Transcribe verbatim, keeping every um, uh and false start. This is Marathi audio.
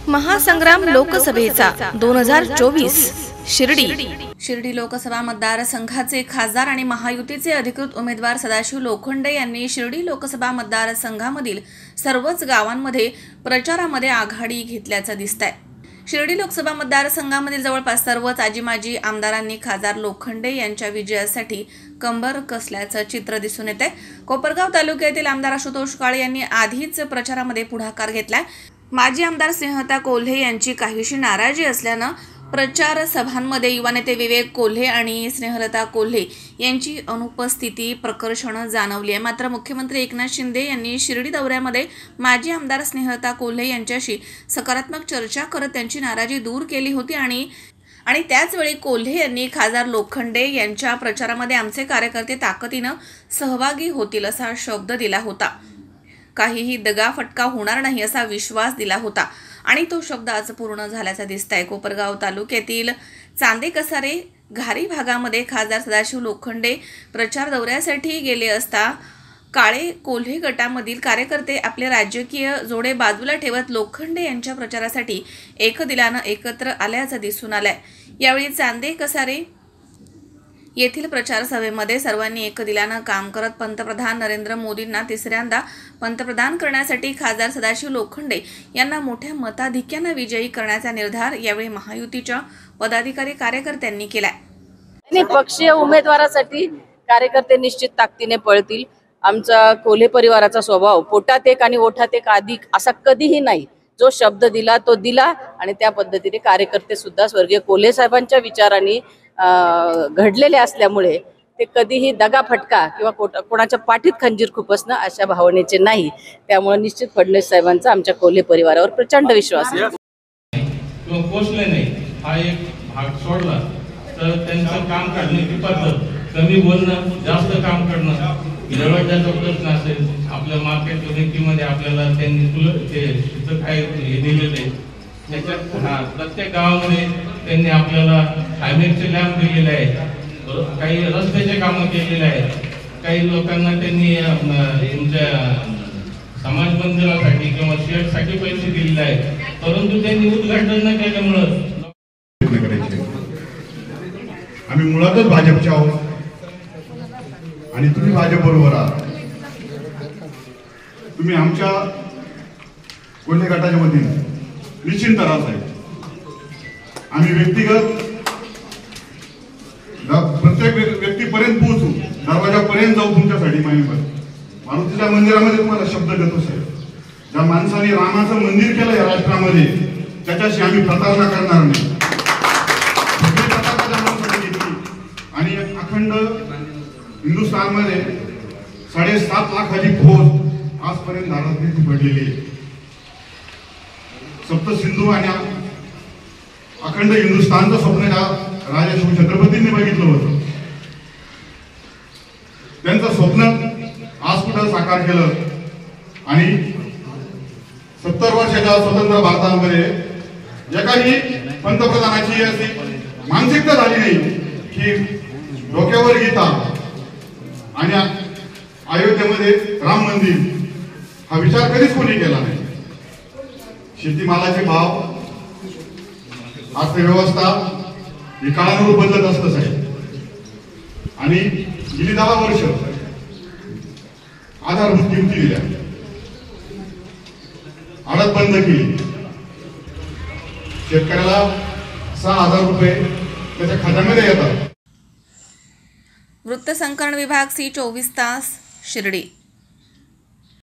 महासंग्राम लोकसभेचा दोन हजार चोवीस शिर्डी शिर्डी लोकसभा मतदारसंघाचे खासदार आणि महायुतीचे अधिकृत उमेदवार सदाशिव लोखंडे यांनी शिर्डी लोकसभा मतदारसंघामधील सर्वच गावांमध्ये प्रचारामध्ये आघाडी घेतल्याचं दिसतंय। शिर्डी लोकसभा मतदारसंघामधील जवळपास सर्वच आजी-माजी आमदारांनी खासदार लोखंडे यांच्या विजयासाठी कंबर कसल्याचं चित्र दिसून येते। कोपरगाव तालुक्यातील आमदार आशुतोष काळे यांनी आधीच प्रचारामध्ये पुढाकार घेतलाय। माजी आमदार स्नेहलता कोल्हे यांची काहीशी नाराजी असल्यानं प्रचार सभांमध्ये युवा नेते विवेक कोल्हे आणि स्नेहलता कोल्हे यांची अनुपस्थिती प्रकर्षण जाणवली आहे। मात्र मुख्यमंत्री एकनाथ शिंदे यांनी शिर्डी दौऱ्यामध्ये माजी आमदार स्नेहलता कोल्हे यांच्याशी सकारात्मक चर्चा करत त्यांची नाराजी दूर केली होती आणि आणि त्याचवेळी कोल्हे यांनी खासदार लोखंडे यांच्या प्रचारामध्ये आमचे कार्यकर्ते ताकदीनं सहभागी होतील असा शब्द दिला होता। काहीही दगाफटका होणार नाही असा विश्वास दिला होता आणि तो शब्द आज पूर्ण झाल्याचा दिसतंय। कोपरगाव तालुक्यातील चांदे कसारे घारी भागामध्ये खासदार सदाशिव लोखंडे प्रचार दौऱ्यासाठी गेले असता काळे कोल्हे गटामधील कार्यकर्ते आपले राजकीय जोडे बाजूला ठेवत लोखंडे यांच्या प्रचारासाठी एकदिलानं एकत्र आल्याचं दिसून आलंय। यावेळी चांदे कसारे येथील प्रचार सभेमध्ये सर्वांनी एकदिलानं काम करत पंतप्रधान नरेंद्र मोदींना तिसऱ्यांदा पंतप्रधान करण्यासाठी खासदार सदाशिव लोखंडे यांना मोठ्या मताधिक्याने विजयी करण्याचा निर्धार यावेळी महायुतीच्या पदाधिकारी कार्यकर्त्यांनी केलाय। पक्षीय उमेदवारासाठी कार्यकर्ते निश्चित ताकदीने पळतील। आमचा कोल्हे परिवाराचा स्वभाव पोटात एक आणि ओठात एक अधिक असा कधीही नाही। जो शब्द दिला तो दिला आणि त्या पद्धतीने कार्यकर्ते सुद्धा स्वर्गीय कोल्हे साहेबांच्या विचारांनी घडलेले असल्यामुळे ते कधीही दगाफटका किंवा कोणाच्या पाठीत खंजीर खुपसणं अशा भावनेचे नाही। त्यामुळे निश्चित फडणवीस साहेबांचा आमच्या कोल्हे परिवारावर प्रचंड विश्वास आहे। किंवा पोचले नाही हा एक भाग सोडला तर त्यांचं काम करण्याची पद्धत कमी बोलणं जास्त काम करणं जवळच्या प्रश्न असेल आपल्या मार्केट कमिटीमध्ये आपल्याला त्यांनी तुला काय हे दिलेले त्याच्यात हा प्रत्येक गावामध्ये त्यांनी आपल्याला हायवेचे लॅम्प दिलेले आहेत, काही रस्त्याचे कामं केलेले आहेत, काही लोकांना त्यांनी तुमच्या समाज मंदिरासाठी किंवा शेडसाठी पैसे दिलेले आहेत, परंतु त्यांनी उद्घाटन न केल्यामुळं आम्ही मुळातच भाजपचे आहोत आणि तुम्ही भाजप बरोबर आहात। तुम्ही आमच्या कोल्हे गटाच्या वतीने निश्चिंत राहा साहेब। आम्ही व्यक्तिगत प्रत्येक व्यक्तीपर्यंत पोहोचू, दरवाजापर्यंत जाऊ तुमच्यासाठी। मारुतीच्या मंदिरामध्ये तुम्हाला शब्द देतो साहेब, ज्या माणसाने रामाचं मंदिर केलं या राष्ट्रामध्ये त्याच्याशी आम्ही प्रतारणा करणार नाही। आणि अखंड हिंदुस्थानमध्ये साडेसात लाखाची फौज आजपर्यंत धारातीर्थी पडलेली आहे। सप्त सिंधू आणि अखंड हिंदुस्थानचं स्वप्न राजा शिवछत्रपतींनी बघितलं होतं। त्यांचं स्वप्न आज कुठं साकार केलं आणि सत्तर वर्षाच्या स्वतंत्र भारतामध्ये एकाही पंतप्रधानाची अशी मानसिकता झाली नाही की डोक्यावर गीता आणि अयोध्येमध्ये राम मंदिर हा विचार कधीच कोणी केला नाही। शेतीमालाचे भाव अर्थव्यवस्था ही काळानुरूप बदलत असतं साहेब आणि गेली दहा वर्ष आधारभूत किमती दिल्या, आडत बंद केली, शेतकऱ्याला सहा हजार रुपये त्याच्या खात्यामध्ये येतात। वृत्तसंकलन विभाग सी चोवीस तास शिर्डी।